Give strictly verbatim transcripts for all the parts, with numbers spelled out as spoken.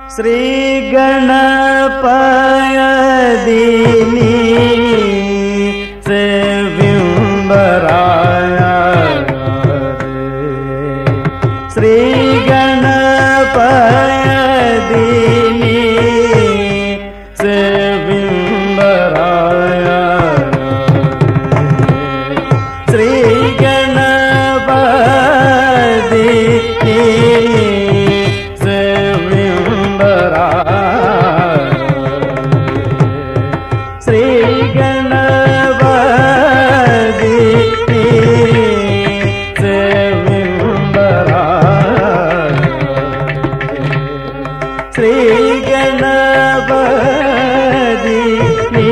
శ్రీ గణపతి నీ సేవింబరాయ శ్రీ గణపతి నీ సేవింబరాయ శ్రీ గణపతి నీ శ్రీ గణపతి నీ సేవింబరాయ శ్రీ గణపతి నీ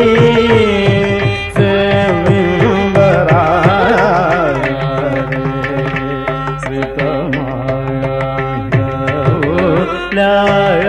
సేవింబరాయ శ్రీతమాయ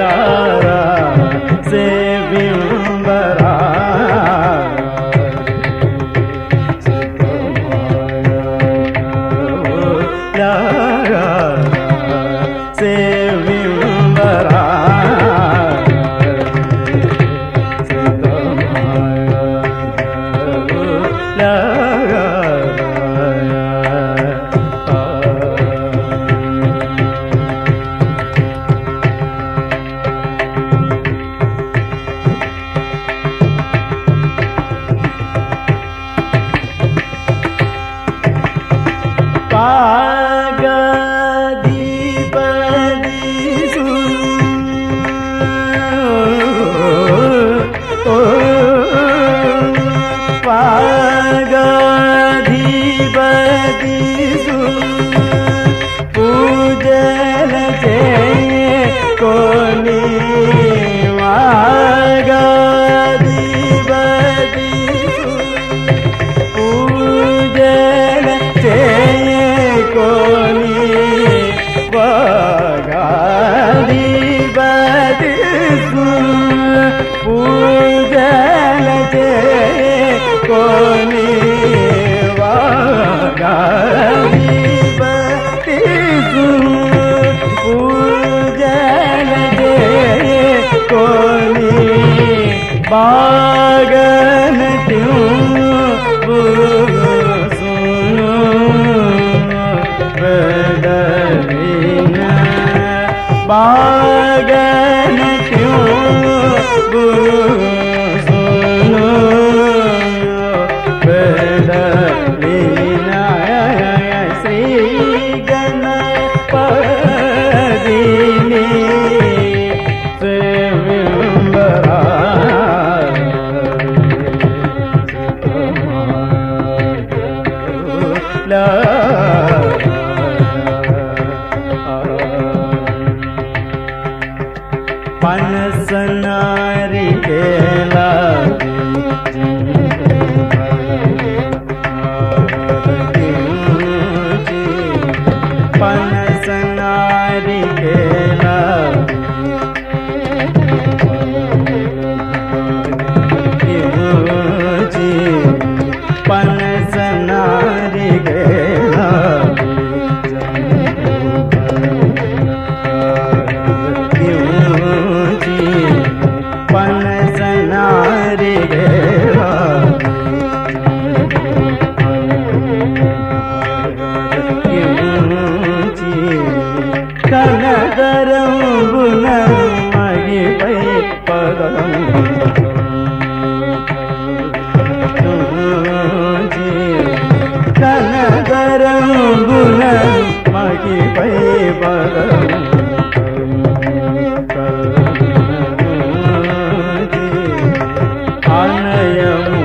పూజల చేయ కోని వాగాధిపతి పూజల చేయ కోని వాగాధిపతి పూజల చేయ కోని వాగాధిపతి పూజల చేయ కోని బాగన సును బదలిన బాగన సును బదలిన శ్రీ గణపతి నీ సేవింబరాయ పనసనారి కేలా పనసనారి కేలా పనసనారి కేలా పనసనారి కేలా కనగరంబున మగిపై పదం కనగరంబున మగిపై పదం అనయము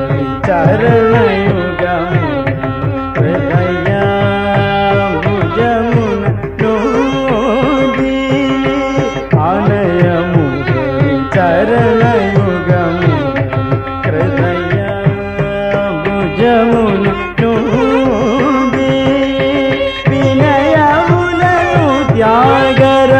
చరణయుగము హృదయ భుజమున నోది ఆలయము చరణయుగము హృదయ భుజమున నోది వినయములను త్యాగర